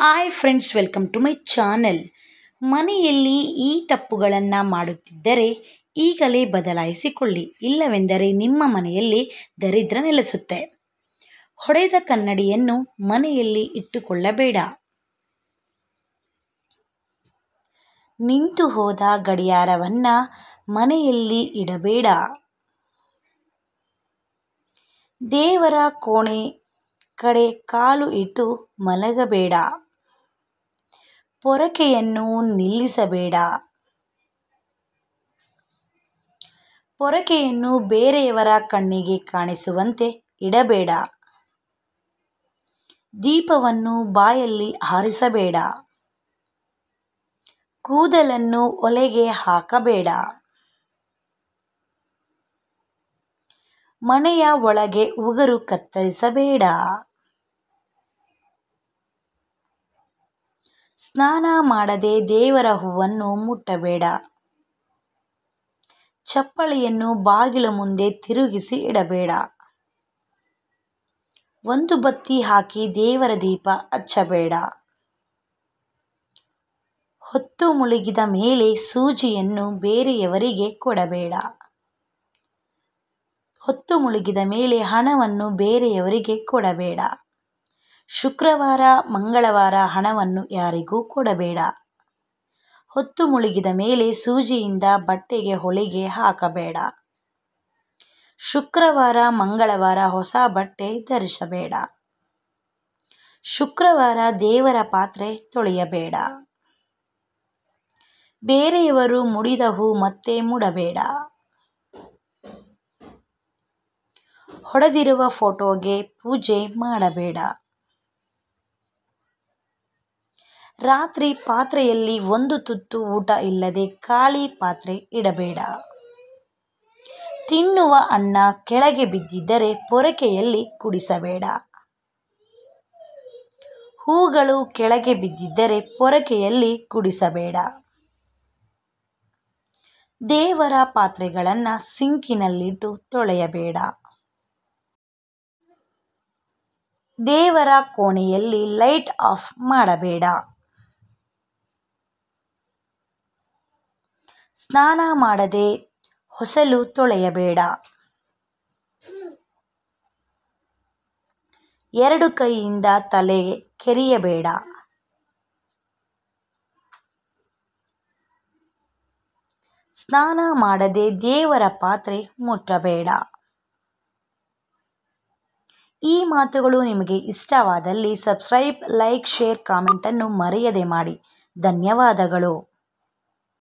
Hi friends, welcome to my channel. ಮನೆಯಲ್ಲಿ ಈ ತಪ್ಪುಗಳನ್ನು ಮಾಡುತ್ತಿದ್ದರೆ ಈಗಲೇ ಬದಲಾಯಿಸಿಕೊಳ್ಳಿ, ಇಲ್ಲವೆಂದರೆ ನಿಮ್ಮ ಮನೆಯಲ್ಲಿ ದರಿದ್ರ ನೆಲೆಸುತ್ತೆ. ಹೊಡೆದ ಕನ್ನಡಿಯನ್ನು ಮನೆಯಲ್ಲಿ ಇಟ್ಟುಕೊಳ್ಳಬೇಡ. ನಿಂತು ಹೋದ ಗಡಿಯಾರವನ್ನು ಮನೆಯಲ್ಲಿ ಇಡಬೇಡ. ದೇವರ ಕೋಣೆ ಕಡೆ ಕಾಲು ಇಟ್ಟು ಮಲಗಬೇಡ. ಪೊರಕೆಯನ್ನು ನಿಲ್ಲಿಸಬೇಡ. ಪೊರಕೆಯನ್ನು ಬೇರೆಯವರ ಕಣ್ಣಿಗೆ ಕಾಣಿಸುವಂತೆ ಇಡಬೇಡ. ದೀಪವನ್ನು ಬಾಯಲ್ಲಿ ಹಾರಿಸಬೇಡ. ಕೂದಲನ್ನು ಒಲೆಗೆ ಹಾಕಬೇಡ. ಮನೆಯ ಒಳಗೆ ಉಗುರು ಕತ್ತರಿಸಬೇಡ. ಸ್ನಾನ ಮಾಡದೆ ದೇವರ ಹೂವನ್ನು ಮುಟ್ಟಬೇಡ. ಚಪ್ಪಲಿಯನ್ನು ಬಾಗಿಲ ಮುಂದೆ ತಿರುಗಿಸಿ ಇಡಬೇಡ. ಒಂದು ಬತ್ತಿ ಹಾಕಿ ದೇವರ ದೀಪ ಹಚ್ಚಬೇಡ. ಹೊತ್ತು ಮುಳುಗಿದ ಮೇಲೆ ಸೂಜಿಯನ್ನು ಬೇರೆಯವರಿಗೆ ಕೊಡಬೇಡ. ಹೊತ್ತು ಮುಳುಗಿದ ಮೇಲೆ ಹಣವನ್ನು ಬೇರೆಯವರಿಗೆ ಕೊಡಬೇಡ. ಶುಕ್ರವಾರ, ಮಂಗಳವಾರ ಹಣವನ್ನು ಯಾರಿಗೂ ಕೊಡಬೇಡ. ಹೊತ್ತು ಮುಳುಗಿದ ಮೇಲೆ ಸೂಜಿಯಿಂದ ಬಟ್ಟೆಗೆ ಹೊಲಿಗೆ ಹಾಕಬೇಡ. ಶುಕ್ರವಾರ, ಮಂಗಳವಾರ ಹೊಸ ಬಟ್ಟೆ ಧರಿಸಬೇಡ. ಶುಕ್ರವಾರ ದೇವರ ಪಾತ್ರೆ ತೊಳೆಯಬೇಡ. ಬೇರೆಯವರು ಮುಡಿದ ಹೂ ಮತ್ತೆ ಮುಡಬೇಡ. ಹೊಡೆದಿರುವ ಫೋಟೋಗೆ ಪೂಜೆ ಮಾಡಬೇಡ. ರಾತ್ರಿ ಪಾತ್ರೆಯಲ್ಲಿ ಒಂದು ತುತ್ತು ಊಟ ಇಲ್ಲದೆ ಖಾಲಿ ಪಾತ್ರೆ ಇಡಬೇಡ. ತಿನ್ನುವ ಅನ್ನ ಕೆಳಗೆ ಬಿದ್ದಿದ್ದರೆ ಪೊರಕೆಯಲ್ಲಿ ಕುಡಿಸಬೇಡ. ಹೂಗಳು ಕೆಳಗೆ ಬಿದ್ದಿದ್ದರೆ ಪೊರಕೆಯಲ್ಲಿ ಕುಡಿಸಬೇಡ. ದೇವರ ಪಾತ್ರೆಗಳನ್ನು ಸಿಂಕಿನಲ್ಲಿಟ್ಟು ತೊಳೆಯಬೇಡ. ದೇವರ ಕೋಣೆಯಲ್ಲಿ ಲೈಟ್ ಆಫ್ ಮಾಡಬೇಡ. ಸ್ನಾನ ಮಾಡದೆ ಹೊಸಲು ತೊಳೆಯಬೇಡ. ಎರಡು ಕೈಯಿಂದ ತಲೆ ಕೆರೆಯಬೇಡ. ಸ್ನಾನ ಮಾಡದೆ ದೇವರ ಪಾತ್ರೆ ಮುಟ್ಟಬೇಡ. ಈ ಮಾತುಗಳು ನಿಮಗೆ ಇಷ್ಟವಾದಲ್ಲಿ ಸಬ್ಸ್ಕ್ರೈಬ್, ಲೈಕ್, ಶೇರ್, ಕಾಮೆಂಟನ್ನು ಮರೆಯದೆ ಮಾಡಿ. ಧನ್ಯವಾದಗಳು.